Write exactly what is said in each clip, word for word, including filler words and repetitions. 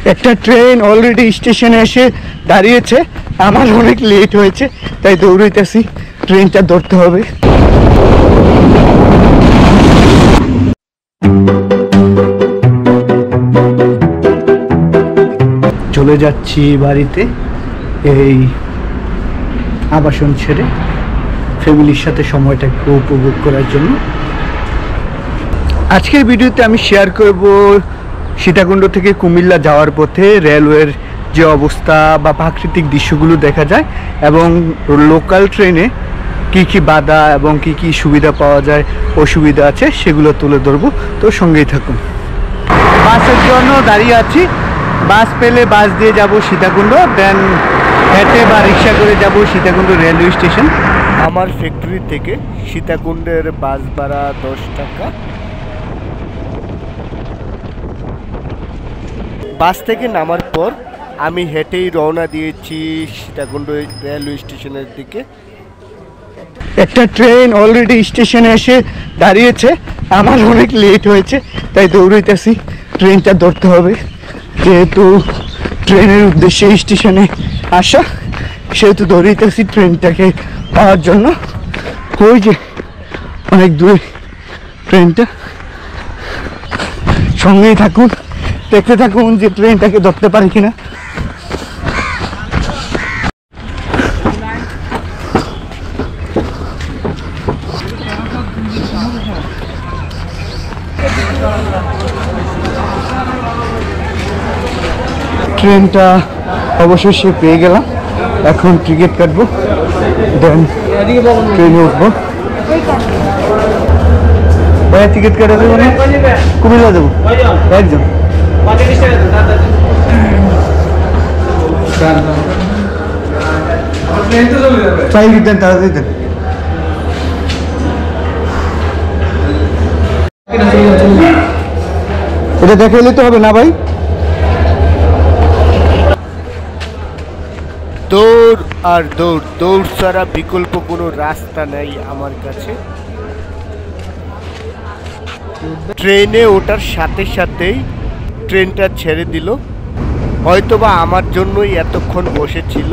একটা train already স্টেশনে এসে দাঁড়িয়েছে, আমার অনেক লেট হয়েছে তাই দৌড়াইতেছি, ট্রেনটা ধরতে হবে। চলে যাচ্ছি বাড়িতে এই আবাসন ছেড়ে ফ্যামিলির সাথে সময়টা একটু উপভোগ করার জন্য। আজকের ভিডিওতে আমি শেয়ার করব সীতাকুণ্ড থেকে কুমিল্লা যাওয়ার পথে রেলওয়ের যে অবস্থা বা প্রাকৃতিক দৃশ্যগুলো দেখা যায় এবং লোকাল ট্রেনে কি কি বাধা এবং কি কি সুবিধা পাওয়া যায়, অসুবিধা আছে সেগুলো তুলে ধরবো, তো সঙ্গেই থাকুন। বাসের জন্য দাঁড়িয়ে আছি, বাস পেলে বাস দিয়ে যাব সীতাকুণ্ড, দেন হেঁটে বা রিক্সা করে যাব সীতাকুণ্ড রেলওয়ে স্টেশন। আমার ফ্যাক্টরি থেকে সীতাকুণ্ডের বাস ভাড়া দশ টাকা। বাস থেকে নামার পর আমি হেঁটেই রওনা দিয়েছি সীতাকুণ্ড রেলওয়ে স্টেশনের দিকে। একটা ট্রেন অলরেডি স্টেশনে এসে দাঁড়িয়েছে, আমার অনেক লেট হয়েছে তাই দৌড়াইতেছি, ট্রেনটা ধরতে হবে। যেহেতু ট্রেনের উদ্দেশ্যে স্টেশনে আসা, সেহেতু দৌড়াইতেছি ট্রেনটাকে পাওয়ার জন্য। ওই যে অনেক দূরে ট্রেনটা, সঙ্গেই থাকুন, দেখতে থাকুন যে ট্রেনটাকে ধরতে পারি কিনা। ট্রেনটা অবশেষে পেয়ে গেলাম, এখন টিকিট কাটবো, দেন ট্রেনে উঠবো। ভাইয়া টিকিট কাটা দেবো না, কুমিল্লা দেবো একজন। প্রাইভেট দেন, তাড়াতাড়ি দেন। এটা দেখাইলে তো হবে না ভাই। দৌড় আর দৌড়, দৌড় ছাড়া বিকল্প কোনো রাস্তা নেই আমার কাছে। ট্রেনে ওঠার সাথে সাথেই ট্রেনটা ছেড়ে দিল, হয়তোবা আমার জন্যই এতক্ষণ বসেছিল।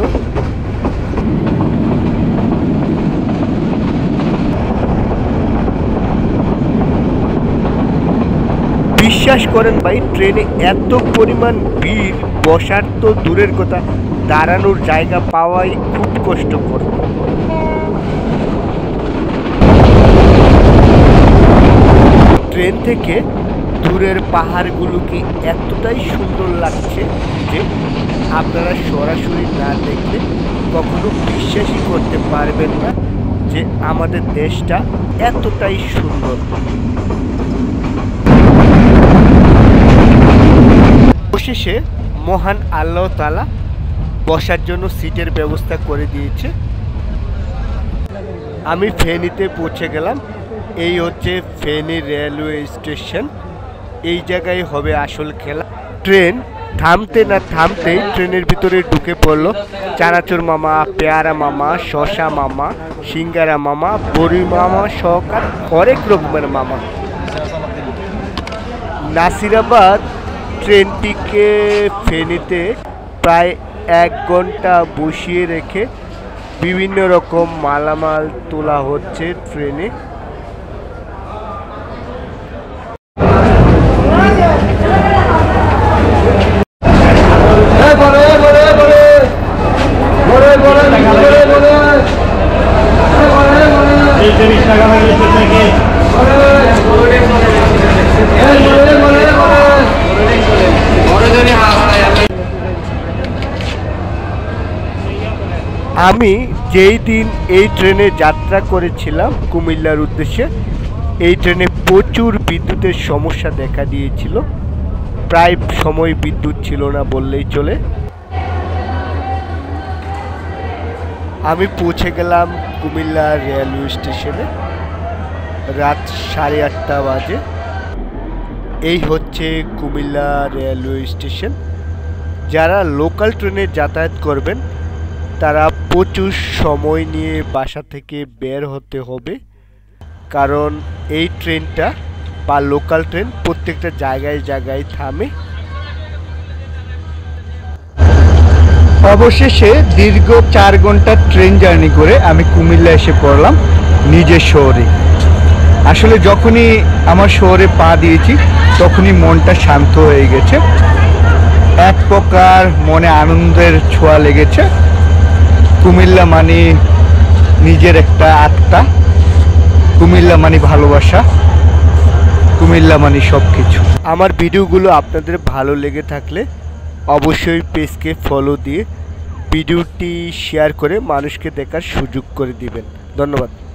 বিশ্বাস করেন ভাই, ট্রেনে এত পরিমাণ ভিড়, বসার তো দূরের কথা, দাঁড়ানোর জায়গা পাওয়াই খুব কষ্টকর। ট্রেন থেকে দূরের পাহাড়গুলোকে এতটাই সুন্দর লাগছে যে আপনারা সরাসরি না দেখলে কখনো বিশ্বাসই করতে পারবেন না যে আমাদের দেশটা এতটাই সুন্দর। অবশেষে মহান আল্লাহ তাআলা বসার জন্য সিটের ব্যবস্থা করে দিয়েছে। আমি ফেনীতে পৌঁছে গেলাম। এই হচ্ছে ফেনী রেলওয়ে স্টেশন। এই জায়গায় হবে আসল খেলা। ট্রেন থামতে না থামতেই ট্রেনের ভিতরে ঢুকে পড়লো চানাচুর মামা, পেয়ারা মামা, শশা মামা, সিঙ্গারা মামা, বড়ি মামা সহকার হরেক রকমের মামা। নাসিরাবাদ ট্রেনটিকে ফেনীতে প্রায় এক ঘন্টা বসিয়ে রেখে বিভিন্ন রকম মালামাল তোলা হচ্ছে ট্রেনে। আমি যেই দিন এই ট্রেনে যাত্রা করেছিলাম কুমিল্লার উদ্দেশ্যে, এই ট্রেনে প্রচুর বিদ্যুতের সমস্যা দেখা দিয়েছিল, প্রায় সময় বিদ্যুৎ ছিল না বললেই চলে। আমি পৌঁছে গেলাম কুমিল্লা রেলওয়ে স্টেশনে রাত সাড়ে আটটা বাজে। এই হচ্ছে কুমিল্লা রেলওয়ে স্টেশন। যারা লোকাল ট্রেনে যাতায়াত করবেন তারা প্রচুর সময় নিয়ে বাসা থেকে বের হতে হবে, কারণ এই ট্রেনটা বা লোকাল ট্রেন প্রত্যেকটা জায়গায় জায়গায় থামে। অবশেষে দীর্ঘ চার ঘন্টা ট্রেন জার্নি করে আমি কুমিল্লা এসে পড়লাম নিজের শহরে। আসলে যখনই আমার শহরে পা দিয়েছি তখনই মনটা শান্ত হয়ে গেছে, এক প্রকার মনে আনন্দের ছোঁয়া লেগেছে। কুমিল্লা মানে নিজের একটা আত্মা, কুমিল্লা মানে ভালোবাসা, কুমিল্লা মানে সব কিছু। আমার ভিডিওগুলো আপনাদের ভালো লেগে থাকলে অবশ্যই পেজকে ফলো দিয়ে ভিডিওটি শেয়ার করে মানুষকে দেখার সুযোগ করে দিবেন। ধন্যবাদ।